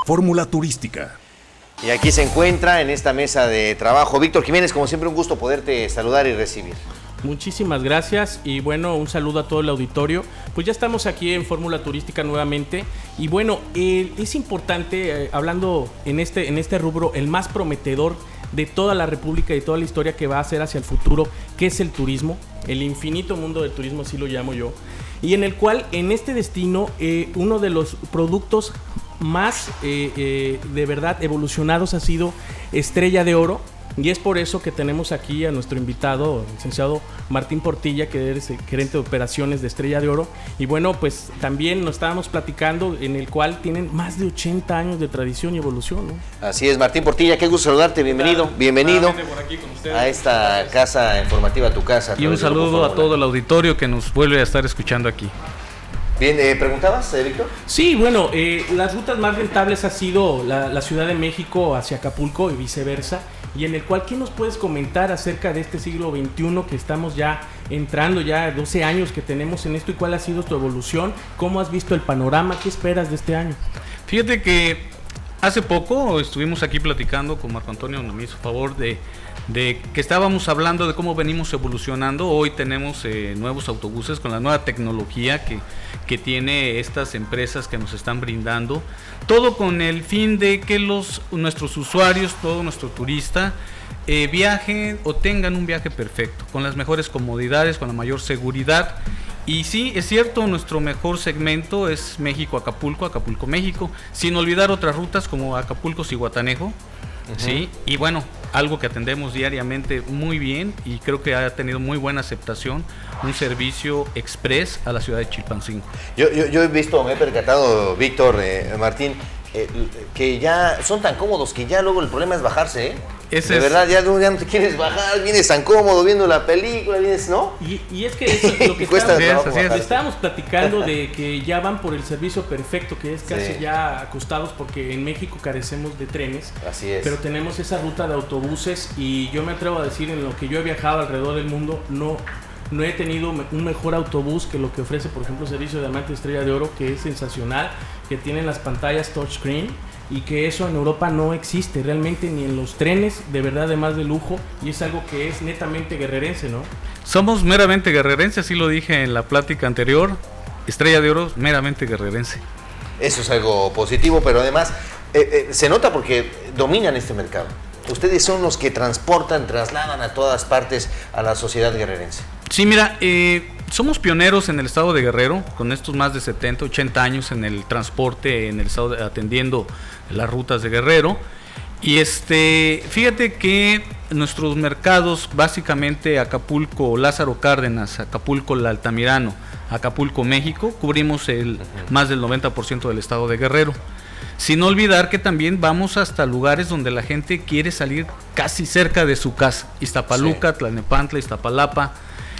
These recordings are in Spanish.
Fórmula Turística. Y aquí se encuentra en esta mesa de trabajo Víctor Jiménez, como siempre un gusto poderte saludar y recibir. Muchísimas gracias y bueno, un saludo a todo el auditorio. Pues ya estamos aquí en Fórmula Turística nuevamente y bueno, es importante, hablando en este rubro, el más prometedor de toda la República y de toda la historia que va a hacer hacia el futuro, que es el turismo, el infinito mundo del turismo, así lo llamo yo, y en el cual en este destino uno de los productos más de verdad evolucionados ha sido Estrella de Oro. Y es por eso que tenemos aquí a nuestro invitado, el licenciado Martín Portilla, que es gerente de operaciones de Estrella de Oro. Y bueno, pues también nos estábamos platicando en el cual tienen más de 80 años de tradición y evolución, ¿no? Así es, Martín Portilla, qué gusto saludarte, bienvenido, bienvenido a esta casa informativa, tu casa. Y un saludo a todo el auditorio que nos vuelve a estar escuchando aquí. Bien, ¿preguntabas, Víctor? Sí, bueno, las rutas más rentables ha sido la Ciudad de México hacia Acapulco y viceversa, y en el cual, ¿qué nos puedes comentar acerca de este siglo XXI que estamos ya entrando, ya 12 años que tenemos en esto, y cuál ha sido tu evolución? ¿Cómo has visto el panorama? ¿Qué esperas de este año? Fíjate que hace poco estuvimos aquí platicando con Marco Antonio, nos hizo favor de que estábamos hablando de cómo venimos evolucionando. Hoy tenemos nuevos autobuses con la nueva tecnología que tiene estas empresas que nos están brindando, todo con el fin de que nuestros usuarios, todo nuestro turista, viajen o tengan un viaje perfecto, con las mejores comodidades, con la mayor seguridad. Y sí, es cierto, nuestro mejor segmento es México-Acapulco, Acapulco-México, sin olvidar otras rutas como Acapulco-Zihuatanejo. Sí, y bueno, algo que atendemos diariamente muy bien y creo que ha tenido muy buena aceptación, un servicio express a la ciudad de Chilpancingo. Yo he visto, me he percatado, Víctor, Martín, que ya son tan cómodos que ya luego el problema es bajarse, ¿eh? De verdad, ya no te quieres bajar, vienes tan cómodo viendo la película, vienes, ¿no? Y es que eso es lo que estábamos platicando de que ya van por el servicio perfecto, que es casi ya acostados, porque en México carecemos de trenes. Así es. Pero tenemos esa ruta de autobuses y yo me atrevo a decir, en lo que yo he viajado alrededor del mundo, no he tenido un mejor autobús que lo que ofrece, por ejemplo, el servicio de Diamante Estrella de Oro, que es sensacional, que tienen las pantallas touchscreen, y que eso en Europa no existe realmente ni en los trenes, de verdad, de más de lujo, y es algo que es netamente guerrerense, ¿no? Somos meramente guerrerense, así lo dije en la plática anterior. Estrella de Oro, meramente guerrerense. Eso es algo positivo, pero además se nota porque dominan este mercado. Ustedes son los que trasladan a todas partes a la sociedad guerrerense. Sí, mira, somos pioneros en el estado de Guerrero, con estos más de 70, 80 años en el transporte, en el estado atendiendo las rutas de Guerrero. Y fíjate que nuestros mercados, básicamente Acapulco, Lázaro Cárdenas, Acapulco, Altamirano, Acapulco, México, cubrimos más del 90% del estado de Guerrero. Sin olvidar que también vamos hasta lugares donde la gente quiere salir casi cerca de su casa. Iztapaluca, Tlalnepantla, Iztapalapa,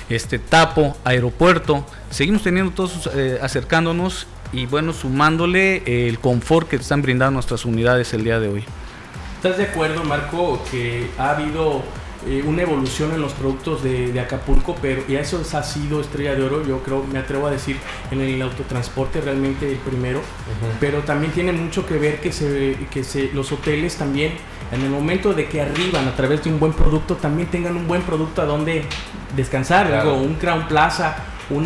Tapo, Aeropuerto. Seguimos teniendo todos acercándonos y bueno, sumándole el confort que están brindando nuestras unidades el día de hoy. ¿Estás de acuerdo, Marco, que ha habido una evolución en los productos de Acapulco, y eso ha sido Estrella de Oro? Yo creo, me atrevo a decir, en el autotransporte realmente el primero, pero también tiene mucho que ver que los hoteles también, en el momento de que arriban a través de un buen producto, también tengan un buen producto a donde descansar, claro. Un Crown Plaza, un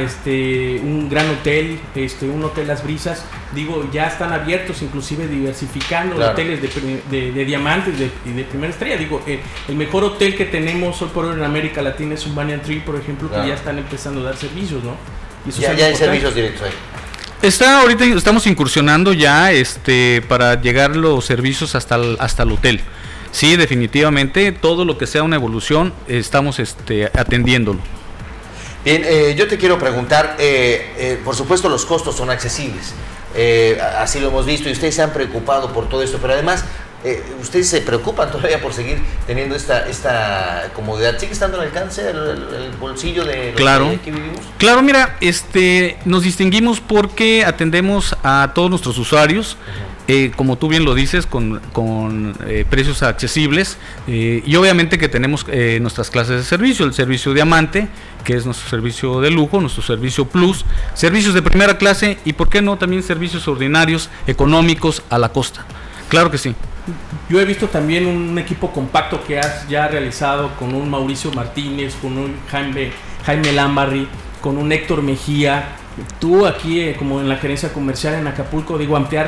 gran hotel, un hotel Las Brisas, ya están abiertos, inclusive diversificando, claro. Hoteles de diamantes y de primera estrella. El mejor hotel que tenemos hoy por hoy en América Latina es un Banyan Tree, por ejemplo, claro. Que ya están empezando a dar servicios, ¿no? Y eso ya hay servicios directos ahí. Ahorita estamos incursionando ya para llegar los servicios hasta el hotel. Sí, definitivamente, todo lo que sea una evolución, estamos atendiéndolo. Bien, yo te quiero preguntar, por supuesto los costos son accesibles, así lo hemos visto y ustedes se han preocupado por todo esto, pero además ¿Ustedes se preocupan todavía por seguir teniendo esta comodidad? ¿Sigue estando al alcance el bolsillo de los claro, que vivimos? Claro, mira, nos distinguimos porque atendemos a todos nuestros usuarios, como tú bien lo dices, con precios accesibles, y obviamente que tenemos nuestras clases de servicio, el servicio diamante, que es nuestro servicio de lujo, nuestro servicio plus, servicios de primera clase y, ¿por qué no?, también servicios ordinarios, económicos, a la costa. Claro que sí. Yo he visto también un equipo compacto que has ya realizado con un Mauricio Martínez, con un Jaime Lambarri, con un Héctor Mejía. Tú aquí, como en la gerencia comercial en Acapulco, digo, ampliar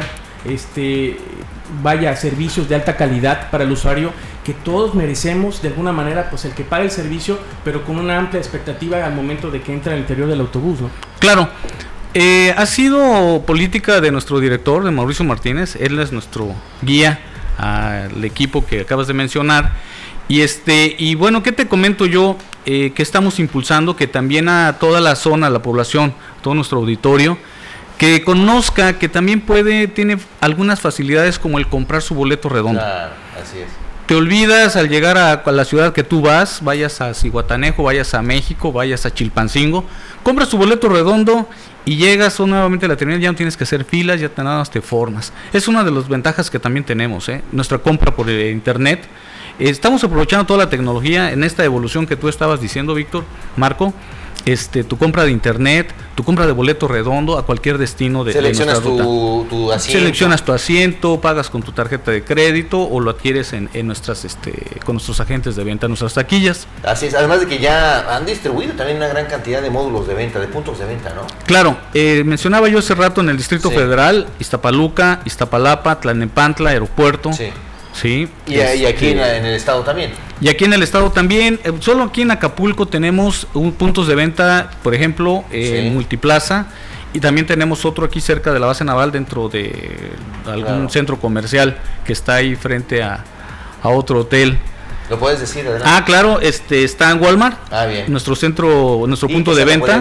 servicios de alta calidad para el usuario, que todos merecemos de alguna manera, pues el que pague el servicio, pero con una amplia expectativa al momento de que entra al interior del autobús, ¿no? Claro. Ha sido política de nuestro director, de Mauricio Martínez. Él es nuestro guía al equipo que acabas de mencionar. Y bueno, ¿qué te comento yo? Que estamos impulsando que también a toda la zona, la población, todo nuestro auditorio, que conozca que también tiene algunas facilidades, como el comprar su boleto redondo. Claro, así es. Te olvidas al llegar a la ciudad que tú vayas a Zihuatanejo, vayas a México, vayas a Chilpancingo, compras tu boleto redondo y llegas nuevamente a la terminal, ya no tienes que hacer filas, ya te formas. Es una de las ventajas que también tenemos, nuestra compra por internet. Estamos aprovechando toda la tecnología en esta evolución que tú estabas diciendo, Víctor, Marco. Tu compra de internet, tu compra de boleto redondo a cualquier destino de seleccionas nuestra ruta. tu asiento. Seleccionas tu asiento, pagas con tu tarjeta de crédito o lo adquieres en con nuestros agentes de venta, nuestras taquillas. Así es, además de que ya han distribuido también una gran cantidad de módulos de venta, de puntos de venta, ¿no? Claro, mencionaba yo hace rato en el Distrito Federal, Iztapaluca, Iztapalapa, Tlalnepantla, Aeropuerto. Sí. Sí, y aquí en el estado también. Y aquí en el estado también, solo aquí en Acapulco tenemos puntos de venta, por ejemplo, en Multiplaza, y también tenemos otro aquí cerca de la base naval, dentro de algún centro comercial que está ahí frente a otro hotel. ¿Lo puedes decir, adelante? Claro, está en Walmart. Bien. Nuestro punto de venta.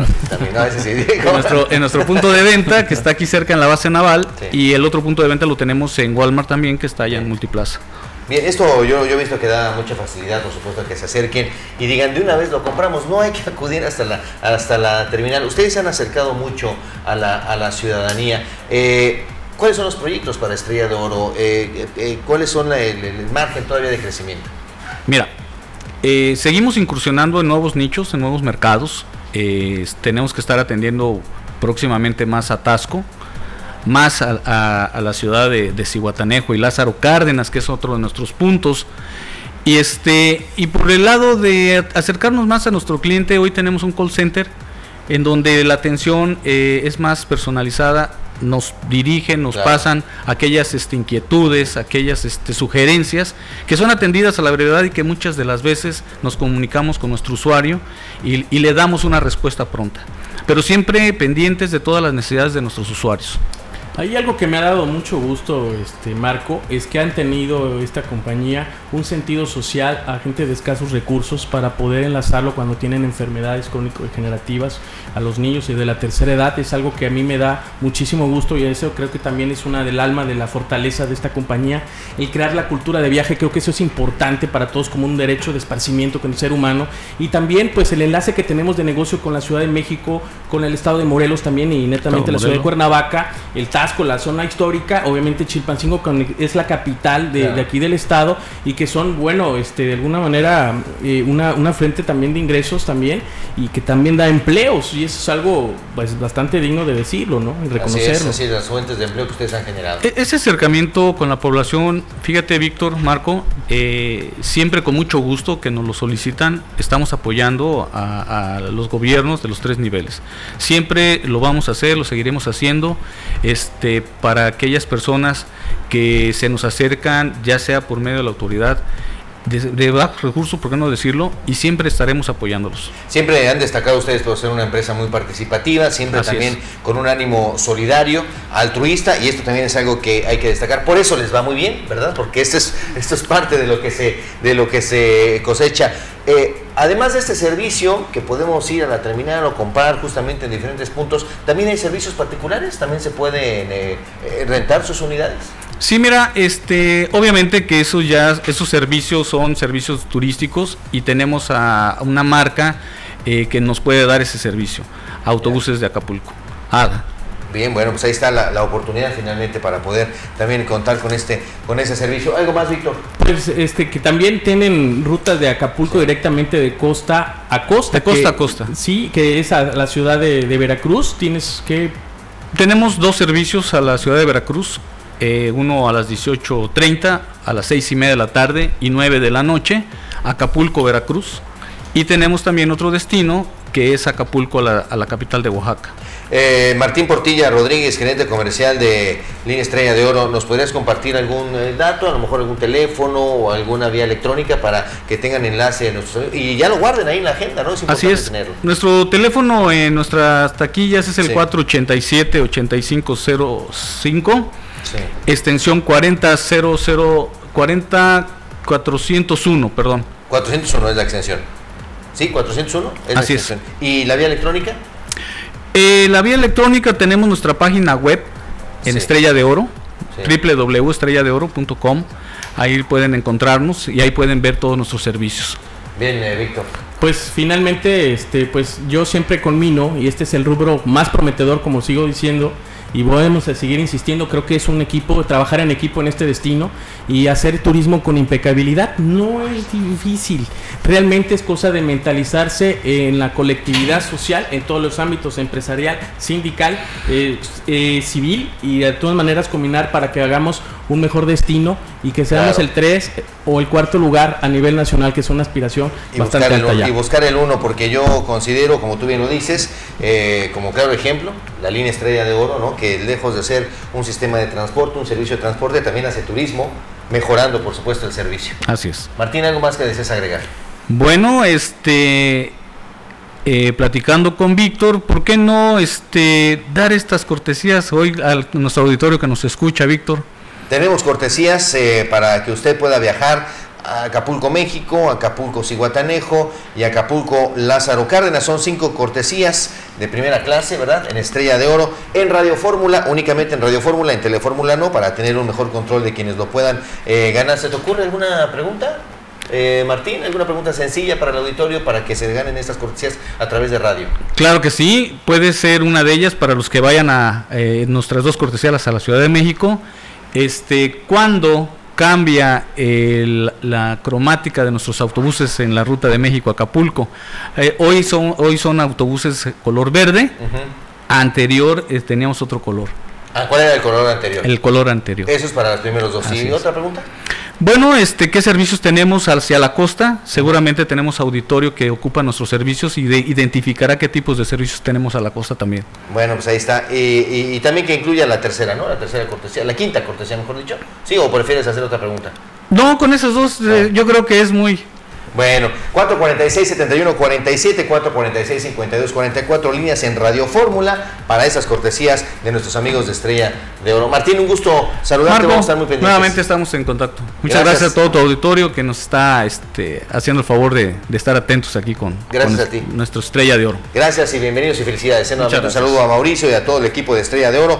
En nuestro punto de venta, que está aquí cerca en la base naval, y el otro punto de venta lo tenemos en Walmart también, que está allá en Multiplaza. Bien, esto yo he visto que da mucha facilidad, por supuesto, que se acerquen y digan, de una vez lo compramos, no hay que acudir hasta la terminal. Ustedes se han acercado mucho a la ciudadanía. ¿Cuáles son los proyectos para Estrella de Oro? ¿Cuáles son el margen todavía de crecimiento? Mira, seguimos incursionando en nuevos nichos, en nuevos mercados. Tenemos que estar atendiendo próximamente más a Taxco, más a la ciudad de Zihuatanejo y Lázaro Cárdenas, que es otro de nuestros puntos. Y por el lado de acercarnos más a nuestro cliente, hoy tenemos un call center en donde la atención es más personalizada. Nos dirigen, nos pasan aquellas inquietudes, aquellas sugerencias que son atendidas a la brevedad y que muchas de las veces nos comunicamos con nuestro usuario y le damos una respuesta pronta, pero siempre pendientes de todas las necesidades de nuestros usuarios. Hay algo que me ha dado mucho gusto, Marco, es que han tenido esta compañía un sentido social a gente de escasos recursos para poder enlazarlo cuando tienen enfermedades crónico-degenerativas a los niños y de la tercera edad. Es algo que a mí me da muchísimo gusto y eso creo que también es una del alma de la fortaleza de esta compañía, el crear la cultura de viaje. Creo que eso es importante para todos como un derecho de esparcimiento con el ser humano, y también pues el enlace que tenemos de negocio con la Ciudad de México, con el estado de Morelos también y netamente la ciudad de Cuernavaca, el Taxco, la zona histórica, obviamente Chilpancingo es la capital de aquí del estado, y que son, bueno, de alguna manera una fuente también de ingresos también, y que también da empleos, y eso es algo pues bastante digno de decirlo, ¿no? Y reconocerlo. Así es, las fuentes de empleo que ustedes han generado. Ese acercamiento con la población, fíjate, Víctor, Marco, siempre con mucho gusto que nos lo solicitan, estamos apoyando a los gobiernos de los 3 niveles. Siempre lo vamos a hacer, lo seguiremos haciendo, para aquellas personas que se nos acercan, ya sea por medio de la autoridad de bajos recursos, por qué no decirlo, y siempre estaremos apoyándolos. Siempre han destacado ustedes por ser una empresa muy participativa, siempre Así también es. Con un ánimo solidario, altruista, y esto también es algo que hay que destacar. Por eso les va muy bien, ¿verdad? Porque esto es parte de lo que se cosecha. Además de este servicio que podemos ir a la terminal o comprar justamente en diferentes puntos, también hay servicios particulares, también se pueden rentar sus unidades. Sí, mira, obviamente que esos servicios son servicios turísticos y tenemos a una marca que nos puede dar ese servicio, Autobuses de Acapulco, ADA. Bien, bueno, pues ahí está la oportunidad finalmente para poder también contar con ese servicio. ¿Algo más, Víctor? Pues que también tienen rutas de Acapulco directamente de costa a costa. De costa a costa. Sí, que es a la ciudad de Veracruz. Tenemos 2 servicios a la ciudad de Veracruz, uno a las 18:30, a las 6:30 de la tarde y 9 de la noche, Acapulco, Veracruz. Y tenemos también otro destino que es Acapulco a la capital de Oaxaca. Martín Portilla Rodríguez, gerente comercial de Línea Estrella de Oro, ¿nos podrías compartir algún dato, a lo mejor algún teléfono o alguna vía electrónica para que tengan enlace a nuestros amigos? Y ya lo guarden ahí en la agenda, ¿no? Es importante así es, tenerlo. Nuestro teléfono en nuestras taquillas es el 487-8505, extensión 401, perdón. 401 es la extensión. Sí, 401 es la extensión. ¿Y la vía electrónica? La vía electrónica tenemos nuestra página web en Estrella de Oro, www.estrelladeoro.com. Ahí pueden encontrarnos y ahí pueden ver todos nuestros servicios. Bien, Víctor. Pues finalmente, pues yo siempre conmino, y este es el rubro más prometedor, como sigo diciendo, y podemos seguir insistiendo, creo que es un equipo, trabajar en equipo en este destino y hacer turismo con impecabilidad no es difícil, realmente es cosa de mentalizarse en la colectividad social, en todos los ámbitos, empresarial, sindical, civil, y de todas maneras combinar para que hagamos un mejor destino y que seamos el 3 o el 4 lugar a nivel nacional, que es una aspiración bastante alta ya. Y buscar el 1, porque yo considero, como tú bien lo dices, como claro ejemplo, la Línea Estrella de Oro, ¿no? Que lejos de ser un sistema de transporte, un servicio de transporte, también hace turismo, mejorando por supuesto el servicio. Así es. Martín, ¿algo más que desees agregar? Bueno, platicando con Víctor, ¿por qué no dar estas cortesías hoy a nuestro auditorio que nos escucha, Víctor? Tenemos cortesías para que usted pueda viajar a Acapulco, México, Acapulco, Zihuatanejo y Acapulco, Lázaro Cárdenas. Son 5 cortesías de primera clase, ¿verdad? En Estrella de Oro, en Radio Fórmula, únicamente en Radio Fórmula, en Telefórmula no, para tener un mejor control de quienes lo puedan ganar. ¿Se te ocurre alguna pregunta, Martín? ¿Alguna pregunta sencilla para el auditorio para que se ganen estas cortesías a través de radio? Claro que sí, puede ser una de ellas para los que vayan a nuestras 2 cortesías a la Ciudad de México. ¿Cuándo cambia la cromática de nuestros autobuses en la ruta de México a Acapulco? Hoy son autobuses color verde. Anterior teníamos otro color. ¿Cuál era el color anterior? El color anterior. Eso es para los primeros 2. ¿Y otra pregunta? Bueno, ¿qué servicios tenemos hacia la costa? Seguramente tenemos auditorio que ocupa nuestros servicios y identificará qué tipos de servicios tenemos a la costa también. Bueno, pues ahí está. Y también que incluya la tercera, ¿no? La tercera cortesía, la quinta cortesía, mejor dicho. ¿Sí? ¿O prefieres hacer otra pregunta? No, con esas 2 yo creo que es muy... Bueno, 446-7147, 446-5244, líneas en Radio Fórmula para esas cortesías de nuestros amigos de Estrella de Oro. Martín, un gusto saludarte, Marco, vamos a estar muy pendientes. Nuevamente estamos en contacto. Muchas gracias a todo tu auditorio que nos está haciendo el favor de estar atentos aquí con a ti. Nuestro Estrella de Oro. Gracias y bienvenidos y felicidades. Nuevamente un saludo a Mauricio y a todo el equipo de Estrella de Oro.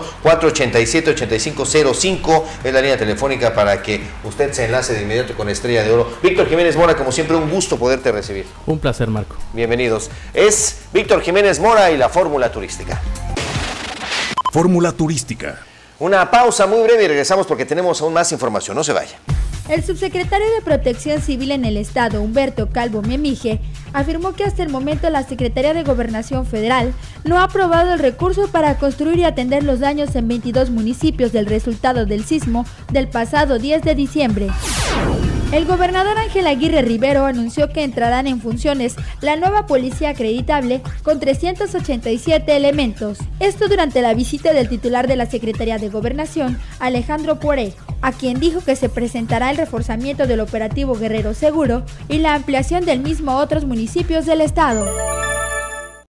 487-8505 es la línea telefónica para que usted se enlace de inmediato con Estrella de Oro. Víctor Jiménez Mora, como siempre, un gusto poderte recibir. Un placer, Marco. Bienvenidos. Es Víctor Jiménez Mora y la Fórmula Turística. Fórmula Turística. Una pausa muy breve y regresamos porque tenemos aún más información. No se vaya. El subsecretario de Protección Civil en el Estado, Humberto Calvo Memije, afirmó que hasta el momento la Secretaría de Gobernación Federal no ha aprobado el recurso para construir y atender los daños en 22 municipios del resultado del sismo del pasado 10 de diciembre. El gobernador Ángel Aguirre Rivero anunció que entrarán en funciones la nueva policía acreditable con 387 elementos. Esto durante la visita del titular de la Secretaría de Gobernación, Alejandro Poré, a quien dijo que se presentará el reforzamiento del operativo Guerrero Seguro y la ampliación del mismo a otros municipios del estado.